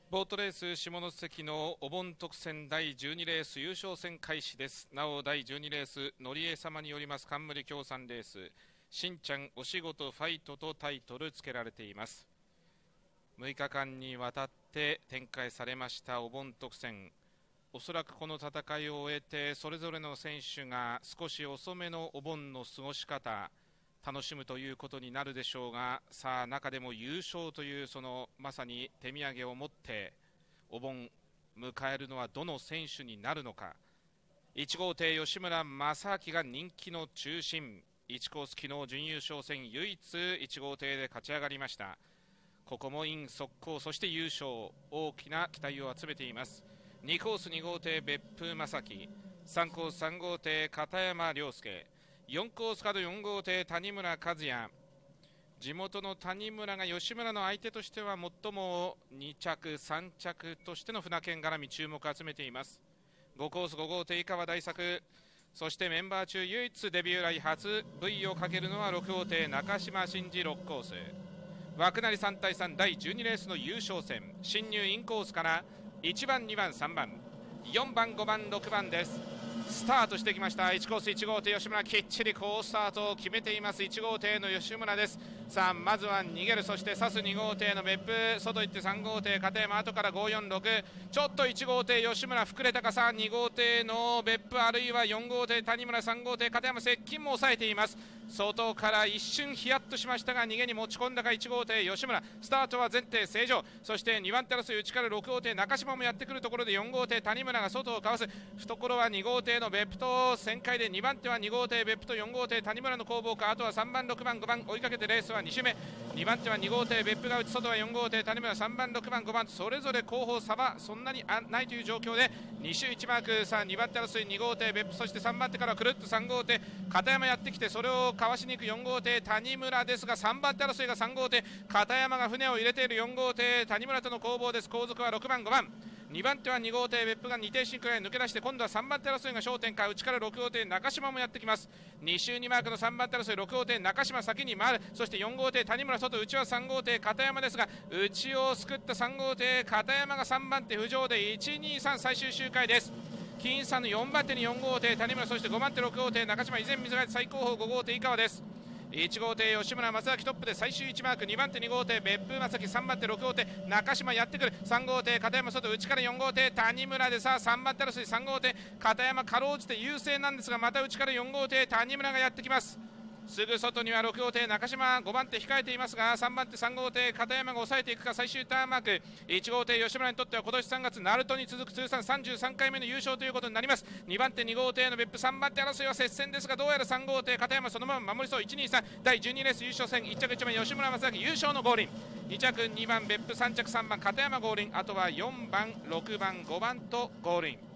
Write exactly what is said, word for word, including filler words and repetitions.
ボートレース下関のお盆特選だいじゅうにレース優勝戦開始です。なおだいじゅうにレースのりえ様によります冠協賛レース、しんちゃんお仕事ファイトとタイトル付けられています。むいかかんにわたって展開されましたお盆特選、おそらくこの戦いを終えてそれぞれの選手が少し遅めのお盆の過ごし方楽しむということになるでしょうが、さあ中でも優勝というそのまさに手土産を持ってお盆迎えるのはどの選手になるのか。いち号艇吉村正明が人気の中心、いちコース昨日準優勝戦唯一いち号艇で勝ち上がりました。ここもイン速攻、そして優勝、大きな期待を集めています。にコースに号艇別府正樹、さんコースさん号艇片山亮介、よんコース角よん号艇谷村和也、地元の谷村が吉村の相手としては最もに着さん着としての船券絡み注目を集めています。ごコースご号艇井川大作、そしてメンバー中唯一デビュー来初 V をかけるのはろく号艇中島真司ろくコース、枠なりさん対さんだいじゅうにレースの優勝戦、進入インコースからいちばんにばんさんばんよんばんごばんろくばんです。スタートしてきました。いちコースいち号艇吉村、きっちり好スタートを決めています。いち号艇の吉村です。さあまずは逃げる、そして指すに号艇の別府、外行ってさん号艇片山、後からごよんろく、ちょっといち号艇吉村膨れたか。さあに号艇の別府、あるいはよん号艇谷村、さん号艇片山、接近も抑えています。外から一瞬ヒヤッとしましたが逃げに持ち込んだかいち号艇吉村、スタートは前提正常、そしてにばん手争い内からろく号艇中島もやってくるところでよん号艇谷村が外をかわす、懐はに号艇の別府と旋回でにばん手はに号艇別府とよん号艇谷村の攻防か。あとはさんばんろくばんごばん追いかけてレースはに周目、にばん手はに号艇別府が打ち、外はよん号艇谷村、さんばんろくばんごばんそれぞれ後方差はそんなにないという状況でに周いちマーク。さあにばん手争いに号艇別府、そしてさんばん手からくるっとさん号艇片山やってきて、それをかわしに行くよん号艇谷村ですが、さんばん手争いがさん号艇片山が船を入れているよん号艇谷村との攻防です。後続はろくばんごばん、にばん手はに号艇別府がに艇進くらい抜け出して、今度はさんばん手争いが焦点か。内からろく号艇中島もやってきます。に周にマークのさんばん手争い、ろく号艇中島先に回る、そしてよん号艇谷村外、内はさん号艇片山ですが、内をすくったさん号艇片山がさんばん手浮上でいちにさん最終周回です。僅差のよんばん手によん号艇谷村、そしてごばん手ろく号艇中島、依然水が最高峰ご号艇井川です。いち号艇吉村正明トップで最終いちマーク、にばん手に号艇別府正樹、さんばん手ろく号艇中島やってくる、さん号艇片山外、内からよん号艇谷村で、さあさんばん手争いさん号艇片山かろうじて優勢なんですが、また内からよん号艇谷村がやってきます。すぐ外にはろく号艇中島、ごばん手控えていますが、さんばん手さん号艇片山が抑えていくか。最終ターンマーク、いち号艇吉村にとっては今年さんがつ鳴門に続く通算さんじゅうさんかいめの優勝ということになります。にばん手に号艇の別府、さんばん手争いは接戦ですが、どうやらさん号艇片山そのまま守りそう。いちにさんだいじゅうにレース優勝戦、いっ着いちばん吉村正明優勝の合輪、に着にばん別府、さん着さんばん片山合輪、あとはよんばんろくばんごばんと合輪。